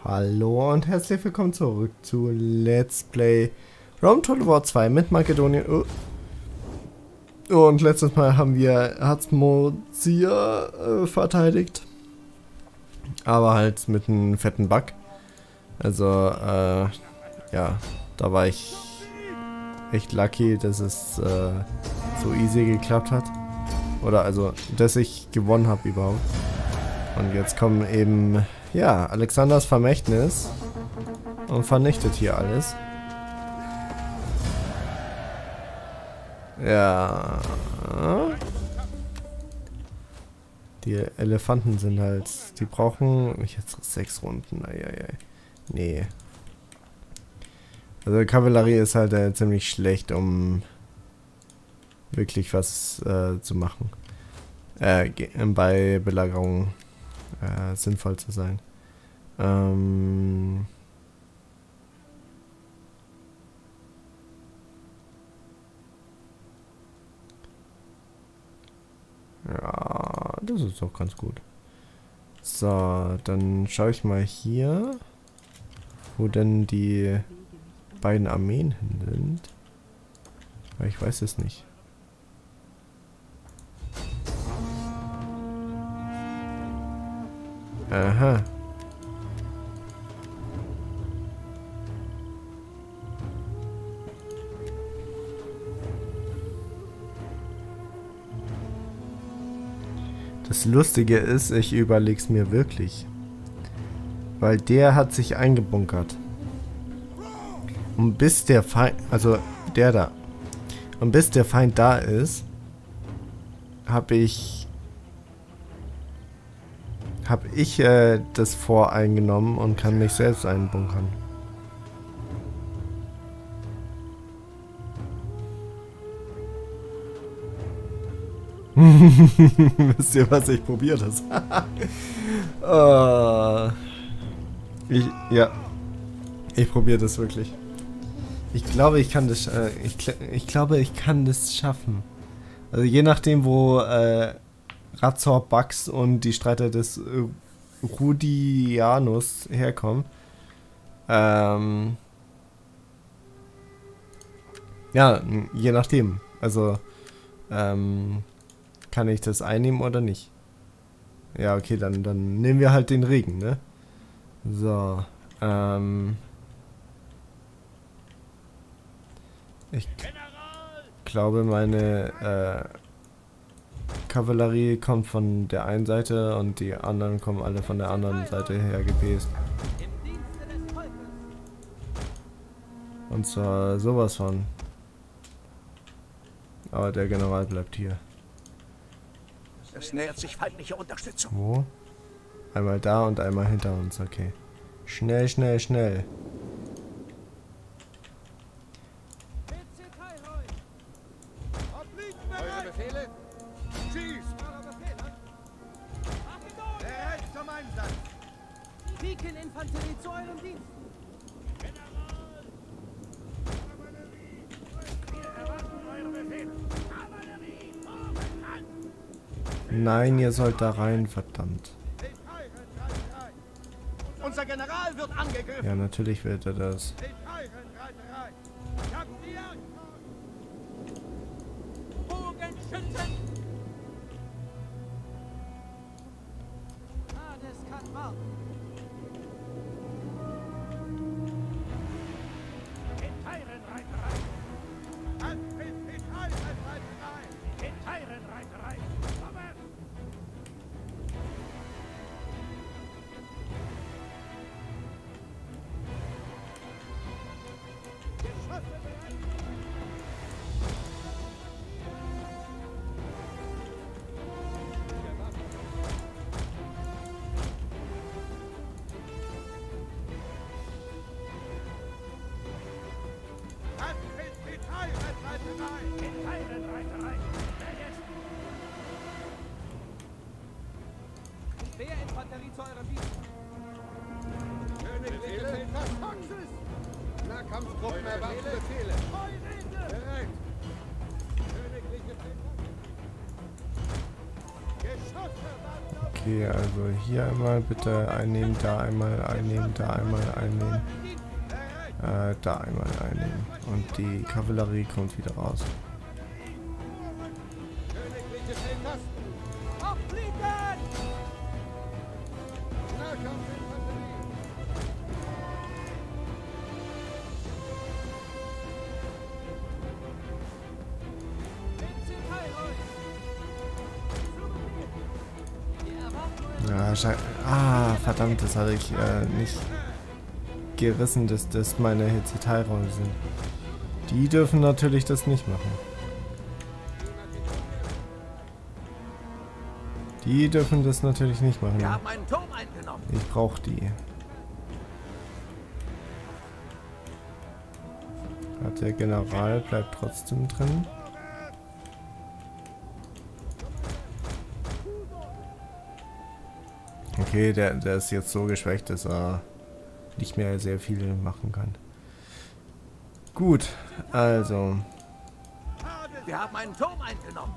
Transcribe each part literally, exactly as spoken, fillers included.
Hallo und herzlich willkommen zurück zu Let's Play Rome Total War zwei mit Makedonien. Oh. Und letztes Mal haben wir Hazmozia äh, verteidigt. Aber halt mit einem fetten Bug. Also, äh, ja, da war ich echt lucky, dass es äh, so easy geklappt hat. Oder also, dass ich gewonnen habe überhaupt. Und jetzt kommen eben, ja, Alexanders Vermächtnis und vernichtet hier alles. Ja. Die Elefanten sind halt, die brauchen jetzt sechs Runden. Eieiei. Nee. Also Kavallerie ist halt äh, ziemlich schlecht, um wirklich was äh, zu machen. Äh, bei Belagerung äh, sinnvoll zu sein. Ähm... Ja, das ist doch ganz gut. So, dann schaue ich mal hier, wo denn die beiden Armeen hin sind. Aber ich weiß es nicht. Aha. Das Lustige ist, ich überlege es mir wirklich. Weil der hat sich eingebunkert. Und bis der Feind, also der da. Und bis der Feind da ist, habe ich, habe ich äh, das voreingenommen und kann mich selbst einbunkern. Wisst ihr, was ich probiert habe? uh, ich, ja, ich probiere das wirklich. Ich glaube, ich kann das. Äh, ich, ich glaube, ich kann das schaffen. Also je nachdem, wo äh, Razor, Bugs und die Streiter des äh, Rudianus herkommen. Ähm, ja, je nachdem. Also ähm, kann ich das einnehmen oder nicht? Ja, okay, dann, dann nehmen wir halt den Regen, ne? So, ähm... Ich glaube, meine äh, Kavallerie kommt von der einen Seite und die anderen kommen alle von der anderen Seite her gepäst. Und zwar sowas von. Aber der General bleibt hier. Es nähert sich feindliche Unterstützung. Wo? Einmal da und einmal hinter uns, okay. Schnell, schnell, schnell. Eure Befehle? Schießt! Bereit zum Einsatz! Piken-Infanterie zu eurem Dienst! General! Kavallerie! Wir erwarten eure Befehle! Kavallerie! Vorwärts! Nein, ihr sollt da rein, verdammt. Unser General wird angegriffen! Ja, natürlich wird er das. Bogenschützen! Ah, das kann warten. Geteirenreiterei! Antritt Geteirenreiterei! Geteirenreiterei! Vorwärts! Geschosse bereit! Antritt Geteirenreiterei! Geteirenreiterei! Wer jetzt? Speerinfanterie zu eurem Dienst! Königliche Feldtaxis! Nahkampftruppen erwarten Befehle! Bereit! Königliche Feldtaxis! Geschosse! Okay, also hier einmal bitte einnehmen, da einmal einnehmen, da einmal einnehmen. Äh, da einmal einnehmen. Und die Kavallerie kommt wieder raus. Königliche Feldtasten. Aufblicken! Nahkampfinfanterie. Wir erwarten eure Ja, schei- ah, verdammt, das hatte ich äh, nicht gerissen, dass das meine Hitzeteilräume sind. Die dürfen natürlich das nicht machen. Die dürfen das natürlich nicht machen. Wir haben einen Turm eingenommen. Ich brauche die. Hat der General bleibt trotzdem drin. Okay, der, der ist jetzt so geschwächt, dass er nicht mehr sehr viel machen kann. Gut, also. Wir haben einen Turm eingenommen.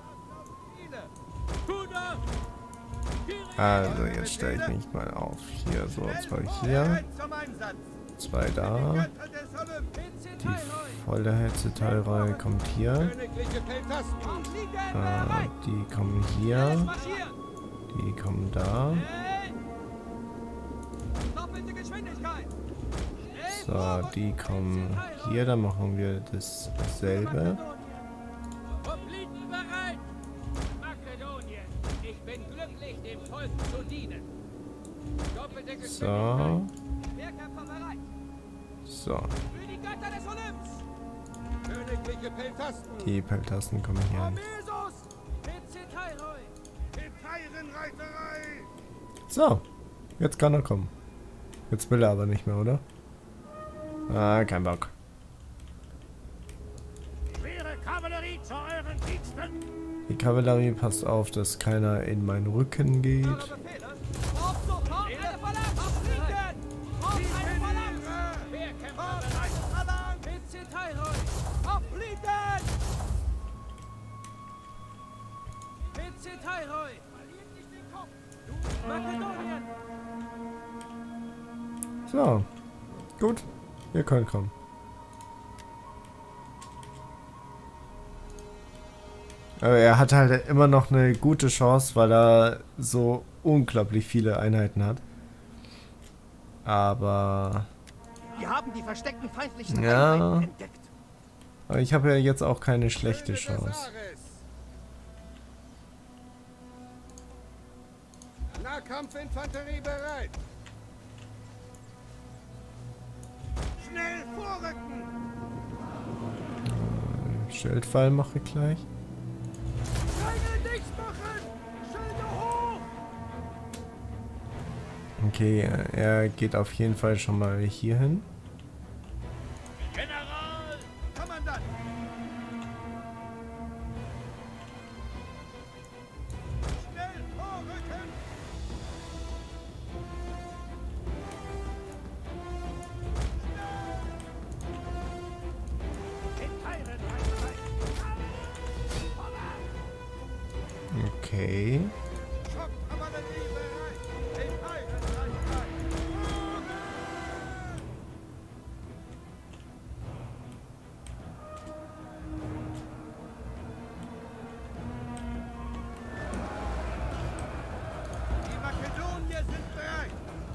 Also, jetzt stelle ich mich mal auf. Hier, so, zwei hier. Zum Einsatz. Zwei da. Götter des Olymp. Die volle Hetzeteilreihe kommt hier. Königliche Feldtasten. Äh, die kommen hier. Marschieren! Die kommen da. Hey! Doppelte Geschwindigkeit! So, die kommen hier. Dann machen wir das, dasselbe. Hopliten bereit! Makedonien, ich bin glücklich, dem Volk zu dienen. Doppelte Geschwindigkeit. So, Wehrkämpfer bereit! so. Für die Götter des Olymps! Königliche Feldtasten. Die Peltasten kommen hier hin. Mesos! Hetzeteilroi! Hetairenreiterei. So, jetzt kann er kommen. Jetzt will er aber nicht mehr, oder? Ah, kein Bock. Schwere Kavallerie zu euren Diensten! Die Kavallerie passt auf, dass keiner in meinen Rücken geht. Befehle! Auf sofort eine Phalanx! Aufblicken! Auf eine Phalanx! Wehrkämpfer bereit! Alarm! Hetzeteilroi! Aufblicken! Hetzeteilroi! Makedonien! So, gut. Ihr könnt kommen. Aber er hat halt immer noch eine gute Chance, weil er so unglaublich viele Einheiten hat. Aber Wir haben die versteckten feindlichen Ja. Einheiten entdeckt. aber ich habe ja jetzt auch keine schlechte Söhne des Chance. Ares. Nahkampfinfanterie bereit. Schnell vorrücken. Schildfall mache ich gleich. Keine dicht machen. Schilde hoch. Okay, er geht auf jeden Fall schon mal hier hin. General! Kommandant. Schnell vorrücken. Okay. Schockkavallerie bereit. Hetairenreiterei. Die Makedonier sind bereit.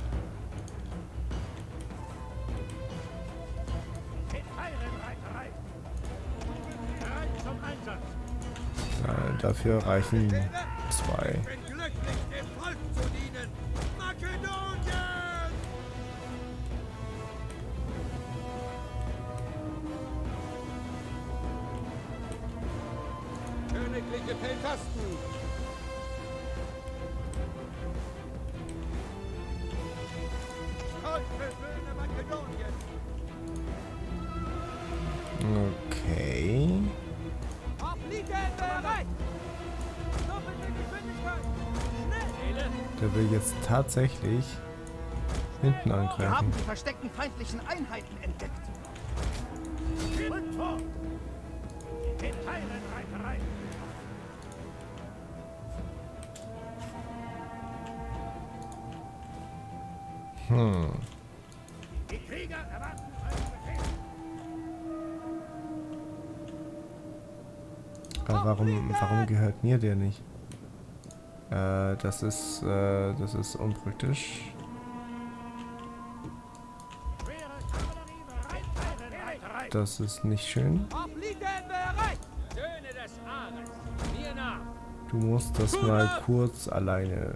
Hetairenreiterei! Bereit zum Einsatz! Äh, dafür reichen zwei. Ich bin glücklich, dem Volk zu dienen. Makedonien! Königliche Feldtasten. Stolze Söhne Makedoniens. Okay. Aufblicken! Bereit! Doppelte Geschwindigkeit! Schnell! Der will jetzt tatsächlich hinten Wir haben angreifen. die versteckten feindlichen Einheiten entdeckt. Und vor! Hetairenreiterei! Hm. Die Krieger erwarten euren Befehl. Aber warum, warum gehört mir der nicht? Äh, das ist, äh, das ist unpraktisch. Schwere Kavallerie bereit. Reiterei. Das ist nicht schön. Fliegen bereit! Söhne des Ares, mir nach! Du musst das mal kurz alleine.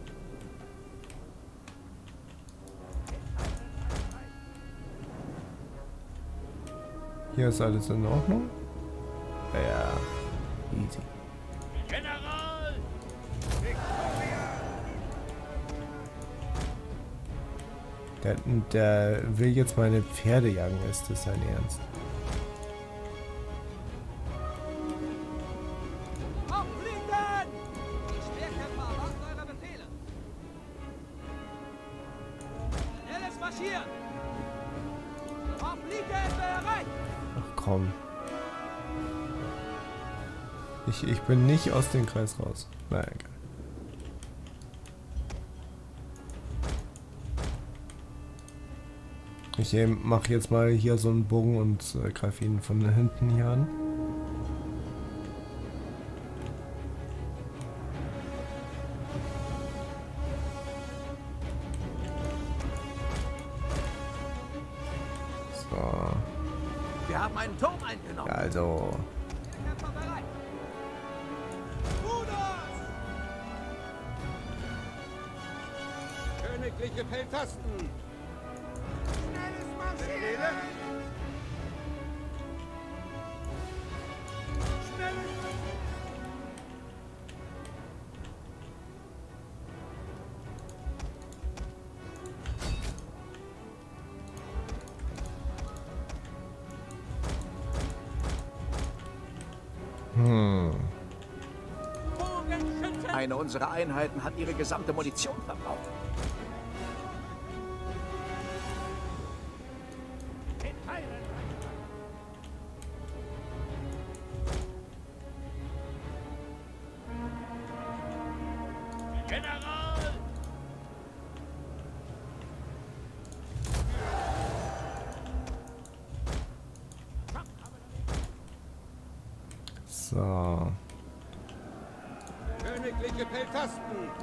Hier ist alles in Ordnung? Ja, easy. General! Victoria! Der, der will jetzt meine Pferde jagen, ist das sein Ernst? Aufliegen! Die Speerkämpfer erwarten eure Befehle. Schnelles Marschieren! Aufliegen bereit! Ach komm. Ich, ich bin nicht aus dem Kreis raus. Na egal. Ich äh, mache jetzt mal hier so einen Bogen und äh, greife ihn von hinten hier an. So. Wir haben einen Turm eingenommen. Ja, also. Kämpfer bereit! Ruders! Königliche Feldtasten! Schnelles Marschieren! Schnelles Hm. Bogenschützen! Eine unserer Einheiten hat ihre gesamte Munition verbraucht. in Teilen. General! So. Königliche Feldtasten!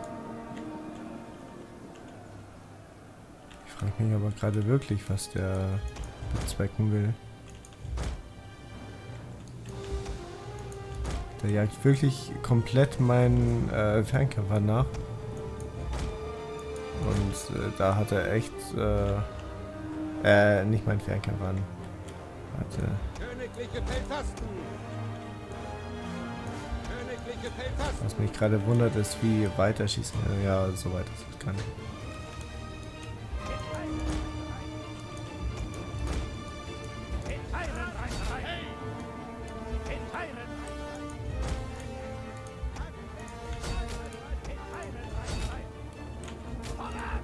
Ich frage mich aber gerade wirklich, was der bezwecken will. Der jagt wirklich komplett meinen äh, Fernkämpfer nach. Und äh, da hat er echt, äh, äh, nicht meinen Fernkämpfer an. Warte. Königliche Feldtasten! Königliche Feldtasten! Was mich gerade wundert, ist, wie weit er schießen kann. Ja, so weit ist es gar nicht. In Teilen Reiterei! In Teilen In Teilen Reiterei! Vorwärts!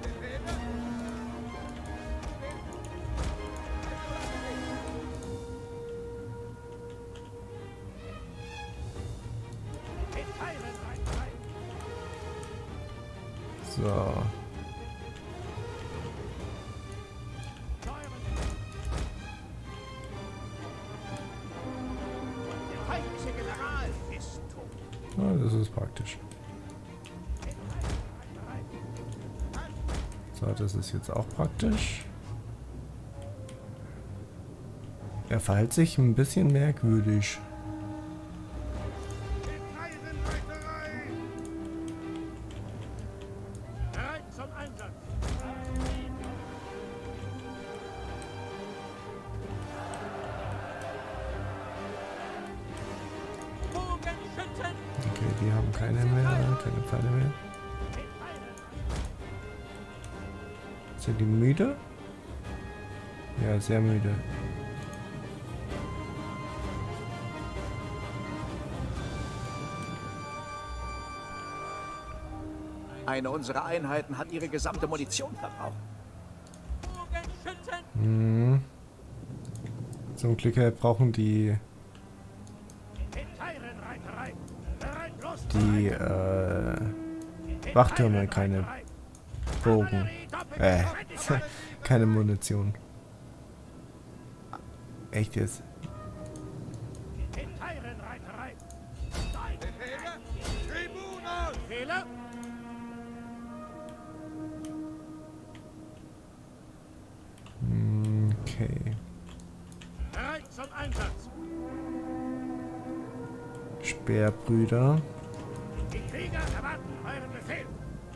In Teilen Reiterei! So. Der feindliche General ist tot. Ja, das ist praktisch. So, das ist jetzt auch praktisch. Er verhält sich ein bisschen merkwürdig. In Teilen Reiterei! Bereit zum Einsatz! Bogenschützen! Okay, die haben keine mehr, keine Pfeile mehr. Sind die müde? Ja, sehr müde. Eine unserer Einheiten hat ihre gesamte Munition verbraucht. Bogenschützen! Hm. Zum Glück äh, brauchen die In Teilen Reiterei! Bereit los! die äh, Wachtürme keine Bogen. Äh, Keine Munition. Echt jetzt? Hetairenreiterei. Befehle? Tribunal! Fehler. Okay. Bereit zum Einsatz. Speerbrüder. Die Krieger erwarten euren Befehl.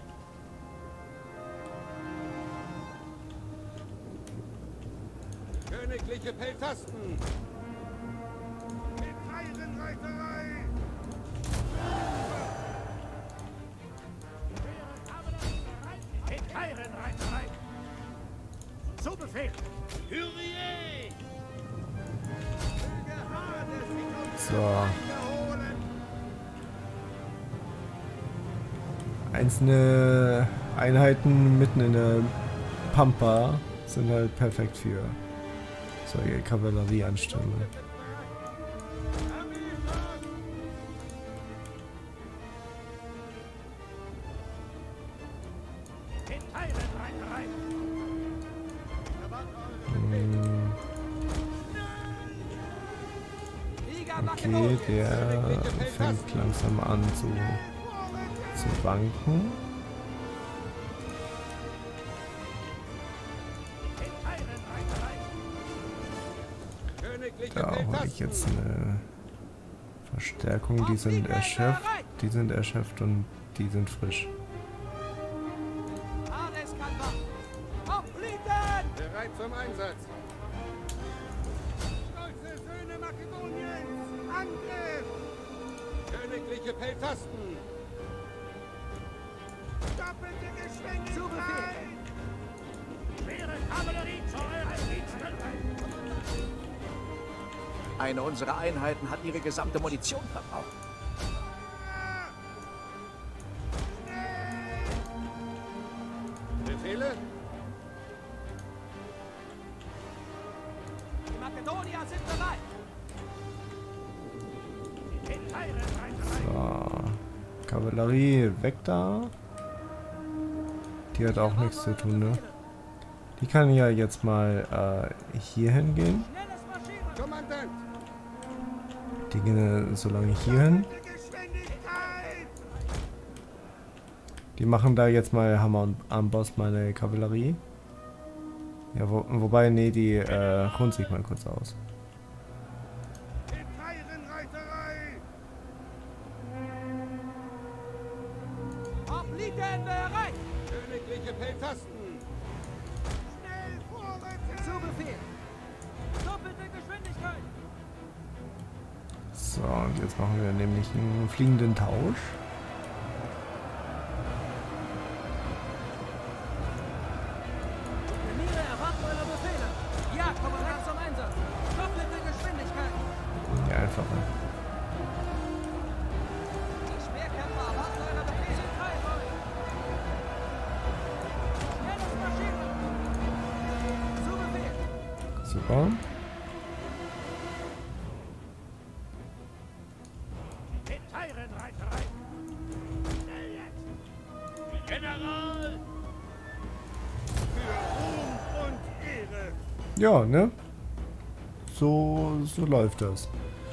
Königliche Peltasten! Hetairenreiterei. Hetairenreiterei. Zu Befehl. Kyrie! Möge Hades sich uns So. wiederholen! Einzelne Einheiten mitten in der Pampa sind halt perfekt für solche Kavallerieanstellungen. Hetairenreiterei. Hm, Liga okay, Makedonien. der fängt langsam an zu, zu wanken. Hetairenreiterei. Königliche Da hole ich jetzt eine Verstärkung. Die sind erschöpft, die sind erschöpft und die sind frisch. Hades kann warten. Aufblicken! Bereit zum Einsatz! Stolze Söhne Makedoniens! Angriff! Königliche Peltasten! Doppelte Geschwindigkeit! Schwere Kavallerie zu euren Diensten. Eine unserer Einheiten hat ihre gesamte Munition verbraucht. Befehle? Die Makedonier sind bereit. Hetairenreiterei. So, Kavallerie weg da. Die hat auch nichts zu tun, ne? Die kann ja jetzt mal äh, hier hingehen. Schnelles Marschieren! Kommandant! Die gehen so lange hier hin. Doppelte Geschwindigkeit! Die machen da jetzt mal Hammer und Amboss meine Kavallerie. Ja, wo, wobei, nee, die äh, ruhen sich mal kurz aus. Hetairenreiterei! Aufblicken bereit! Königliche Peltasten! Schnell vorrücken! Zu Befehl! Doppelte Geschwindigkeit! So, und jetzt machen wir nämlich einen fliegenden Tausch. Emire erwarten eure Befehle! Ja, Kommandant zum Einsatz! Doppelte Geschwindigkeit! Ja, einfacher. Die Speerkämpfer erwarten eure Befehle! Schnelles Marschieren! Zu Befehl! Super. Hetairenreiterei. Schnell jetzt. General! Für Ruhm und Ehre! Ja, ne? So, so läuft das.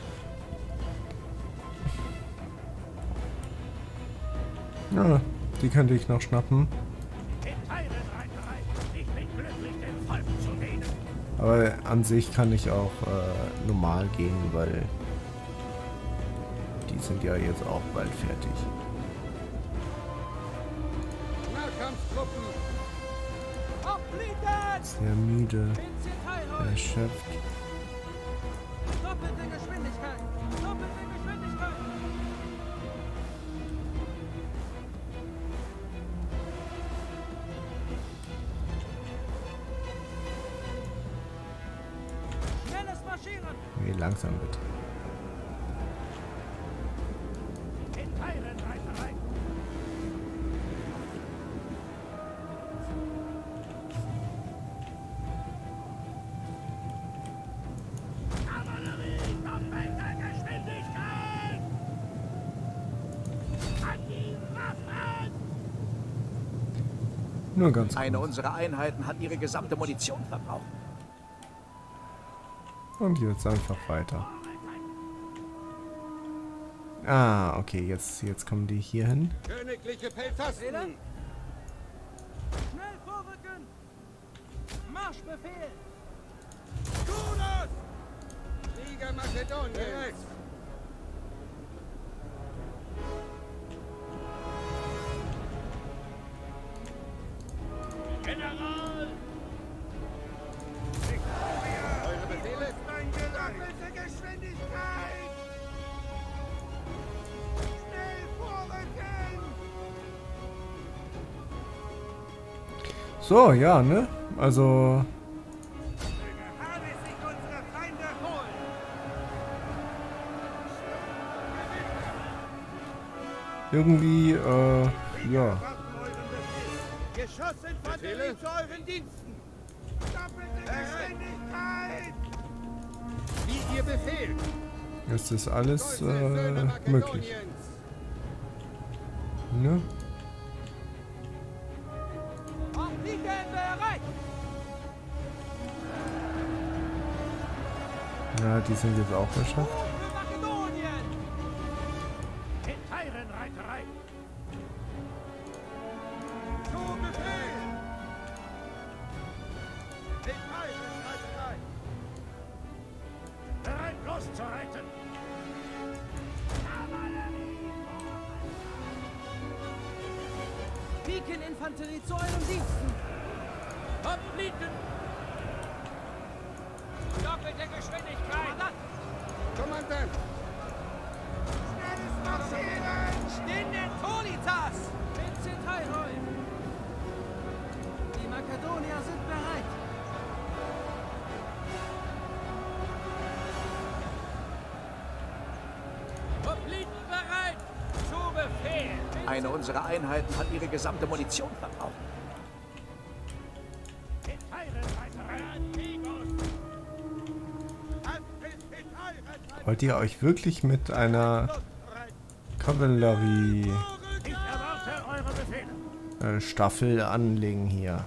Ja, die könnte ich noch schnappen. Hetairenreiterei. Ich bin glücklich, dem Volk zu dienen. Aber an sich kann ich auch äh, normal gehen, weil die sind ja jetzt auch bald fertig. Nahkampftruppen! Aufblicken! Sehr müde, Pinzierteilung! erschöpft. Doppelte Geschwindigkeit! Doppelte Geschwindigkeit! Schnelles Marschieren! Nee, langsam bitte. Hetairenreiterei. Kavallerie, doppelte Geschwindigkeit! An die Waffen! Nur ganz Eine kurz. unserer Einheiten hat ihre gesamte Munition verbraucht. Und jetzt einfach weiter. Ah, okay, jetzt, jetzt kommen die hier hin. Königliche Peltasten! Schnell vorrücken! Marschbefehl! Kudos! Liga Makedoniens! General! Eure Befehle? Doppelte Geschwindigkeit! Schnell vorrücken! So, ja, ne? Also, Habe sich unsere Feinde holen! irgendwie, äh, ja. Warten euren Befehl! Geschossinfanterie zu euren Diensten! Doppelte Geschwindigkeit! Wie ihr Befehl! Jetzt ist alles Stolze Söhne äh, Makedoniens! möglich. Ne? Fliegen bereit! Ja, die sind jetzt auch geschafft. Hoch für Makedonien! In Teirenreiterei! Zu Befehl! In Eisenreiterei! Bereit loszureiten! Pikeninfanterie zu euren Diensten! Hopliten! Doppelte Geschwindigkeit! Kommandant! Schnelles Marschieren! Stehenden Tolitas! Vincent Die Makedonier sind bereit! Hopliten bereit! Zu Befehl! Eine unserer Einheiten hat ihre gesamte Munition verbraucht. In Teirenreiterei! Amigos! Antritt in Eisenreiterei! Wollt ihr euch wirklich mit einer Kavallerie Ich erwarte eure Befehle! äh, Staffel anlegen hier?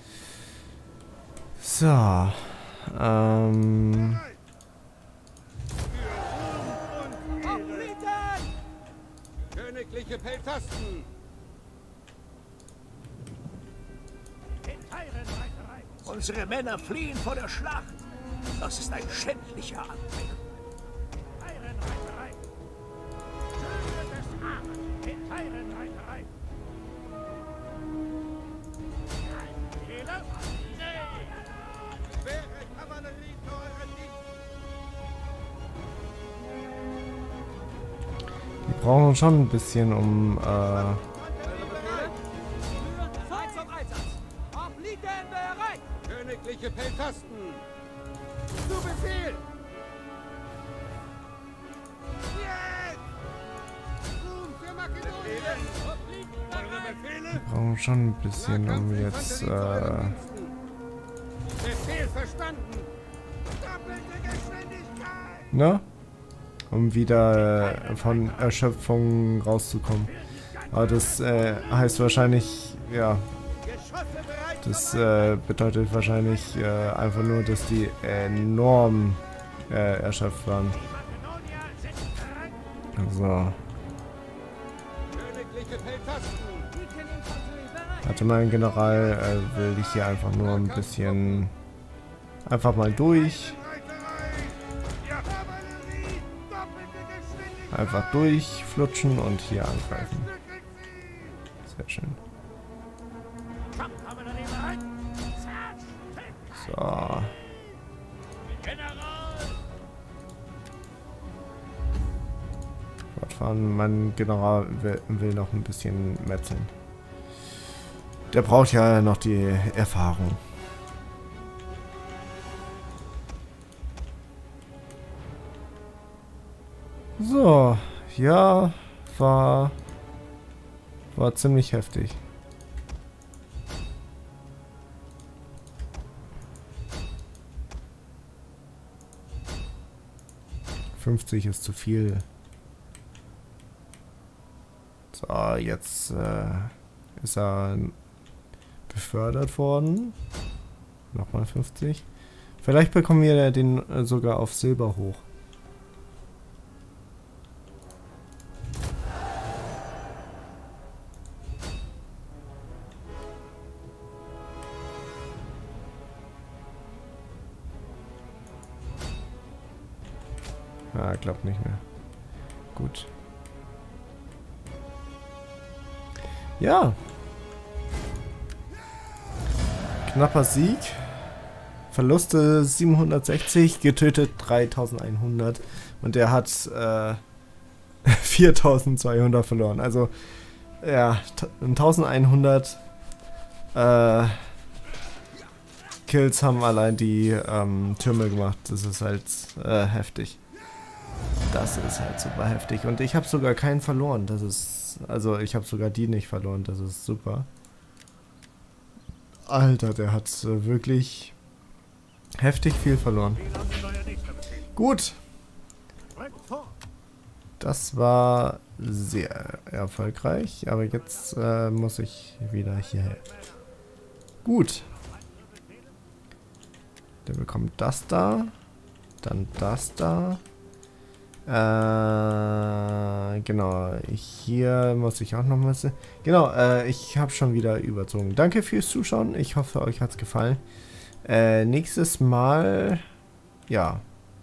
So. Ähm. Hopliten! Königliche Peltasten! In Teirenreiterei! Unsere Männer fliehen vor der Schlacht. Das ist ein schändlicher Anblick. Teirenreiterei! Söhne des Abends! In Teirenreiterei! Befehle? Nee! Schwere Kavallerie zu euren Diensten! Die brauchen schon ein bisschen, um äh, Bereit zum Einsatz! Hopliten bereit! Königliche Peltasten! Zu Befehl! Jetzt! Ruhm für Makedonien! Eure Befehle? brauchen schon ein bisschen, um jetzt Kampfinfanterie zu euren äh, Diensten! Befehl verstanden! Doppelte Geschwindigkeit! ne? Um wieder äh, von Erschöpfung rauszukommen. Aber das äh, heißt wahrscheinlich, ja, Geschosse bereit! das äh, bedeutet wahrscheinlich äh, einfach nur, dass die enorm äh, erschöpft waren. Makedonier sind bereit! So. Königliche Peltasten! Pikeninfanterie bereit! Hatte mein General, äh, will ich hier einfach nur ein bisschen einfach mal durch. Reiterei! Ja! Kavallerie! Doppelte Geschwindigkeit! Einfach durchflutschen und hier angreifen. Stückelt sie! Sehr schön. Kampfkavallerie bereit! Zerstört! So. General! Fortfahren. Mein General will, will noch ein bisschen metzeln. Der braucht ja noch die Erfahrung. So, ja, war war ziemlich heftig. fünfzig ist zu viel. So, jetzt äh, ist er befördert worden. Nochmal fünfzig. Vielleicht bekommen wir den äh, sogar auf Silber hoch. Ah, klappt nicht mehr. Gut. Ja. Knapper Sieg. Verluste siebenhundertsechzig, getötet dreitausendeinhundert. Und er hat äh, viertausendzweihundert verloren. Also, ja, eintausendeinhundert äh, Kills haben allein die ähm, Türme gemacht. Das ist halt äh, heftig. Das ist halt super heftig. Und ich habe sogar keinen verloren. Das ist, also ich habe sogar die nicht verloren. Das ist super. Alter, der hat äh, wirklich heftig viel verloren. Gut. Das war sehr erfolgreich. Aber jetzt äh, muss ich wieder hierher. Gut. Der bekommt das da. Dann das da. Äh, genau, hier muss ich auch noch mal sehen. Genau, äh, ich habe schon wieder überzogen. Danke fürs Zuschauen. Ich hoffe, euch hat es gefallen. Äh, nächstes Mal, ja.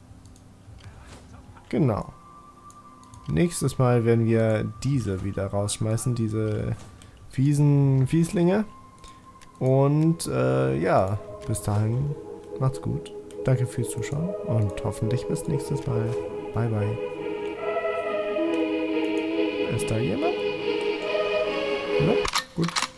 Genau. Nächstes Mal werden wir diese wieder rausschmeißen, diese fiesen Fieslinge. Und, äh, ja, bis dahin, macht's gut. Danke fürs Zuschauen und hoffentlich bis nächstes Mal. Bye, bye. Ist da jemand? Ja, gut.